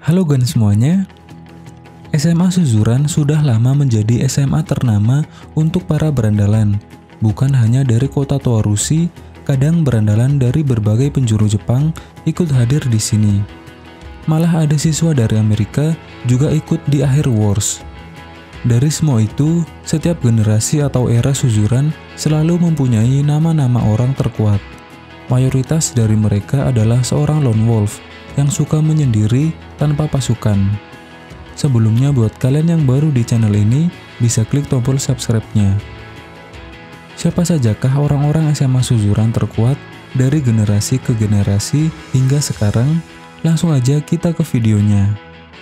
Halo semuanya, SMA Suzuran sudah lama menjadi SMA ternama untuk para berandalan. Bukan hanya dari kota Towarushi, kadang berandalan dari berbagai penjuru Jepang ikut hadir di sini. Malah ada siswa dari Amerika juga ikut di akhir Wars. Dari semua itu, setiap generasi atau era Suzuran selalu mempunyai nama-nama orang terkuat. Mayoritas dari mereka adalah seorang lone wolf yang suka menyendiri tanpa pasukan. Sebelumnya buat kalian yang baru di channel ini, bisa klik tombol subscribe-nya. Siapa sajakah orang-orang SMA Suzuran terkuat dari generasi ke generasi hingga sekarang? Langsung aja kita ke videonya.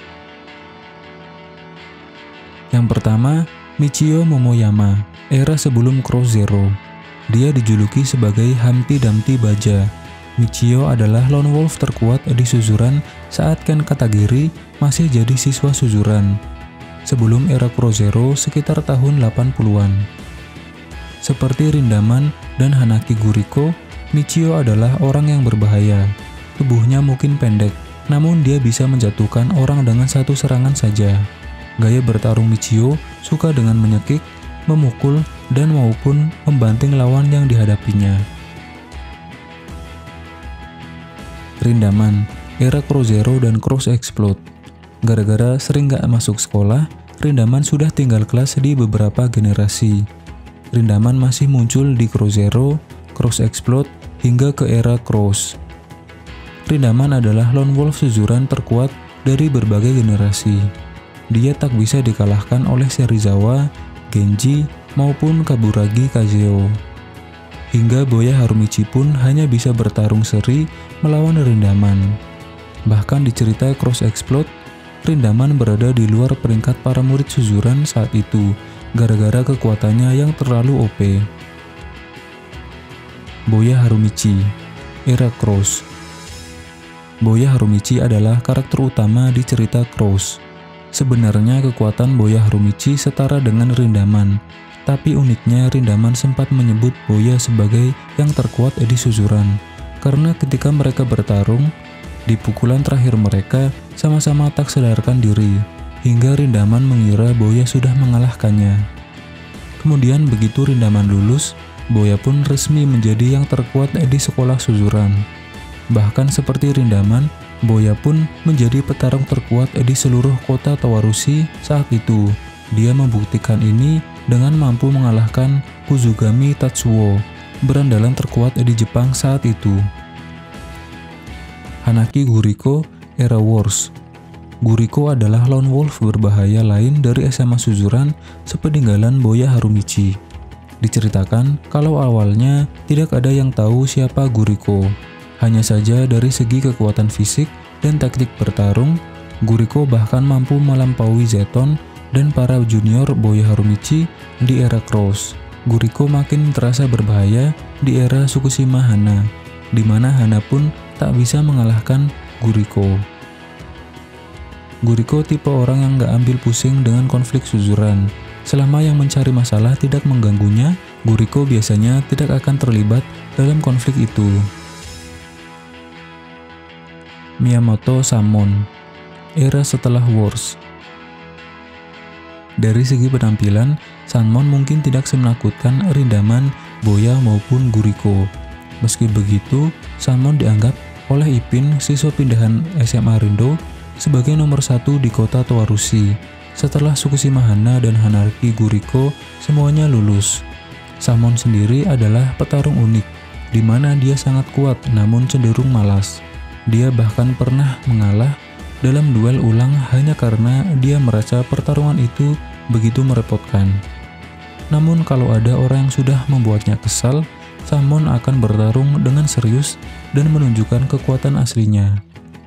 Yang pertama, Michio Momoyama, era sebelum Cross Zero. Dia dijuluki sebagai Humpty Dumpty Baja. Michio adalah lone wolf terkuat di Suzuran saat Ken Katagiri masih jadi siswa Suzuran. Sebelum era Cross Zero sekitar tahun 80-an. Seperti Rindaman dan Hanaki Guriko, Michio adalah orang yang berbahaya. Tubuhnya mungkin pendek, namun dia bisa menjatuhkan orang dengan satu serangan saja. Gaya bertarung Michio suka dengan menyekik, memukul, dan maupun membanting lawan yang dihadapinya. Rindaman, era Cross Zero dan Cross Explode. Gara-gara sering gak masuk sekolah, Rindaman sudah tinggal kelas di beberapa generasi. Rindaman masih muncul di Cross Zero, Cross Explode, hingga ke era Cross. Rindaman adalah lone wolf Suzuran terkuat dari berbagai generasi. Dia tak bisa dikalahkan oleh Serizawa, Genji, maupun Kaburagi Kazeo. Hingga Boya Harumichi pun hanya bisa bertarung seri melawan Rindaman. Bahkan di cerita Cross Explode, Rindaman berada di luar peringkat para murid Suzuran saat itu, gara-gara kekuatannya yang terlalu OP. Boya Harumichi, era Cross. Boya Harumichi adalah karakter utama di cerita Cross. Sebenarnya kekuatan Boya Harumichi setara dengan Rindaman, tapi uniknya Rindaman sempat menyebut Boya sebagai yang terkuat di Suzuran, karena ketika mereka bertarung, di pukulan terakhir mereka sama-sama tak sadarkan diri, hingga Rindaman mengira Boya sudah mengalahkannya. Kemudian begitu Rindaman lulus, Boya pun resmi menjadi yang terkuat di sekolah Suzuran. Bahkan seperti Rindaman, Boya pun menjadi petarung terkuat di seluruh kota Towarushi saat itu. Dia membuktikan ini dengan mampu mengalahkan Kuzugami Tatsuo, berandalan terkuat di Jepang saat itu. Hanaki Guriko, era Wars. Guriko adalah lone wolf berbahaya lain dari SMA Suzuran sepeninggalan Boya Harumichi. Diceritakan kalau awalnya tidak ada yang tahu siapa Guriko. Hanya saja dari segi kekuatan fisik dan taktik bertarung, Guriko bahkan mampu melampaui Zeton dan para junior Boya Harumichi di era Cross. Guriko makin terasa berbahaya di era Tsukushima Hana, di mana Hana pun tak bisa mengalahkan Guriko. Guriko tipe orang yang gak ambil pusing dengan konflik Suzuran. Selama yang mencari masalah tidak mengganggunya, Guriko biasanya tidak akan terlibat dalam konflik itu. Miyamoto Samon, era setelah Wars. Dari segi penampilan, Sanmon mungkin tidak semenakutkan Rindaman, Boya maupun Guriko. Meski begitu, Sanmon dianggap oleh Ipin, siswa pindahan SMA Rindo, sebagai nomor 1 di kota Towarushi. Setelah Tsukushima Hana dan Hanaki Guriko semuanya lulus. Sanmon sendiri adalah petarung unik, di mana dia sangat kuat namun cenderung malas. Dia bahkan pernah mengalah dalam duel ulang hanya karena dia merasa pertarungan itu begitu merepotkan. Namun kalau ada orang yang sudah membuatnya kesal, Sanmon akan bertarung dengan serius dan menunjukkan kekuatan aslinya.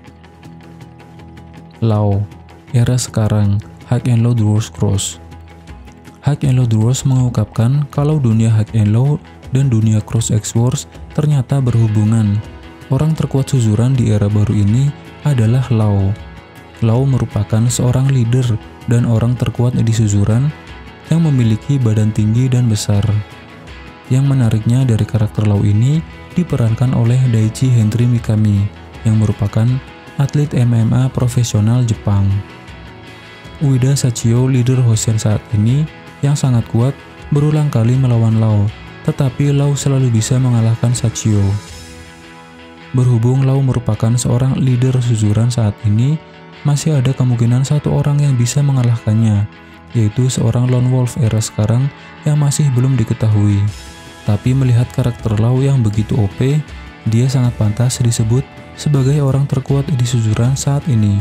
Lao, era sekarang, High and Low Wars Cross. High and Low Wars mengungkapkan kalau dunia High and Low dan dunia Cross X Wars ternyata berhubungan. Orang terkuat Suzuran di era baru ini adalah Lao. Lao merupakan seorang leader dan orang terkuat di Suzuran yang memiliki badan tinggi dan besar. Yang menariknya dari karakter Lao ini diperankan oleh Daichi Hendry Mikami yang merupakan atlet MMA profesional Jepang. Ueda Sachio, leader Hoshin saat ini yang sangat kuat, berulang kali melawan Lau, tetapi Lau selalu bisa mengalahkan Sachio. Berhubung Lau merupakan seorang leader suzuran saat ini, masih ada kemungkinan satu orang yang bisa mengalahkannya, yaitu seorang lone wolf era sekarang yang masih belum diketahui. Tapi melihat karakter Lau yang begitu OP, dia sangat pantas disebut sebagai orang terkuat di suzuran saat ini.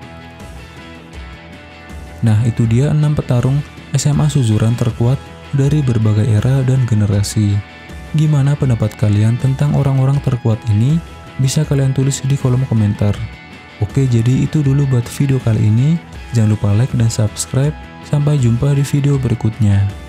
Nah, itu dia 6 petarung SMA suzuran terkuat dari berbagai era dan generasi. Gimana pendapat kalian tentang orang-orang terkuat ini? Bisa kalian tulis di kolom komentar. Oke, jadi itu dulu buat video kali ini. Jangan lupa like dan subscribe. Sampai jumpa di video berikutnya.